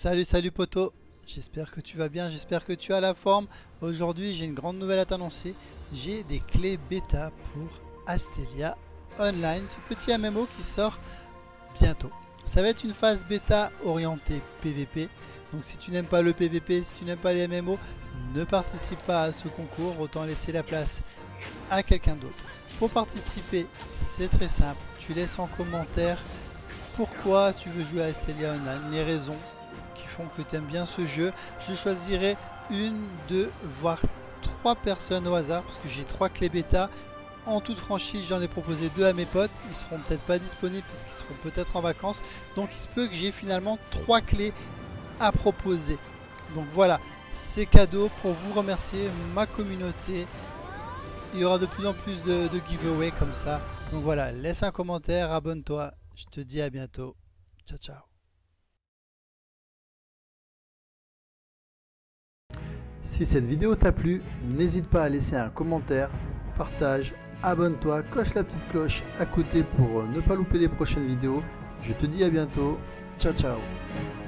Salut poto, j'espère que tu vas bien, j'espère que tu as la forme. Aujourd'hui j'ai une grande nouvelle à t'annoncer, j'ai des clés bêta pour Astelia Online, ce petit MMO qui sort bientôt. Ça va être une phase bêta orientée PVP, donc si tu n'aimes pas le PVP, si tu n'aimes pas les MMO, ne participe pas à ce concours, autant laisser la place à quelqu'un d'autre. Pour participer, c'est très simple, tu laisses en commentaire pourquoi tu veux jouer à Astelia Online, les raisons qui font que tu aimes bien ce jeu. Je choisirai une, deux, voire trois personnes au hasard parce que j'ai 3 clés bêta. En toute franchise, j'en ai proposé 2 à mes potes. Ils seront peut-être pas disponibles parce qu'ils seront peut-être en vacances. Donc il se peut que j'ai finalement 3 clés à proposer. Donc voilà, c'est cadeau pour vous remercier ma communauté. Il y aura de plus en plus de giveaways comme ça. Donc voilà, laisse un commentaire, abonne-toi. Je te dis à bientôt. Ciao, ciao. Si cette vidéo t'a plu, n'hésite pas à laisser un commentaire, partage, abonne-toi, coche la petite cloche à côté pour ne pas louper les prochaines vidéos. Je te dis à bientôt. Ciao, ciao.